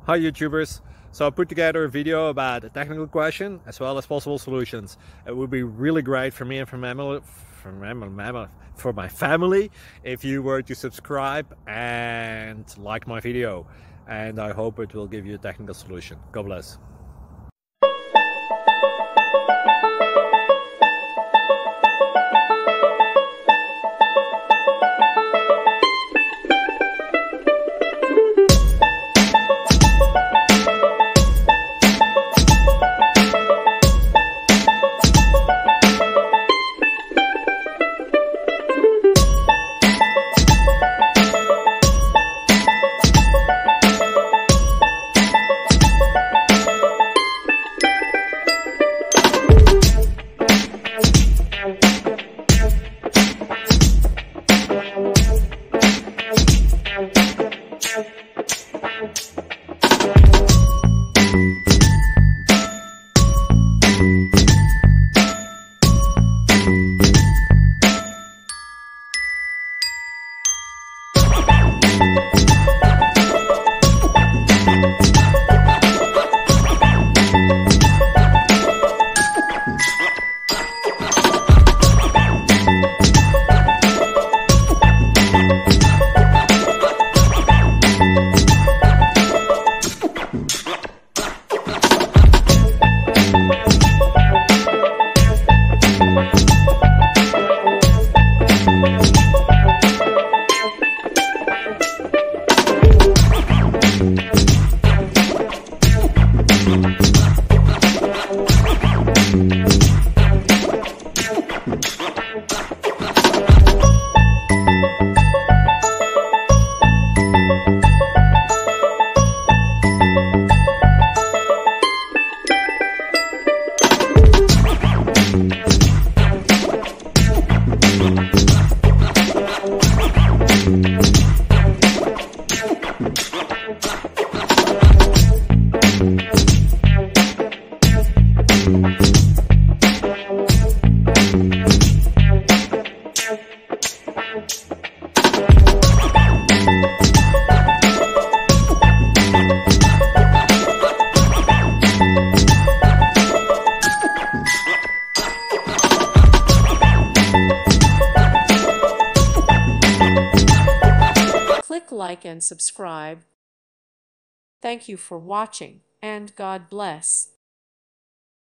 Hi YouTubers! So I put together a video about a technical question as well as possible solutions. It would be really great for me and for my family if you were to subscribe and like my video, and I hope it will give you a technical solution. God bless. Click like and subscribe. Thank you for watching, and God bless.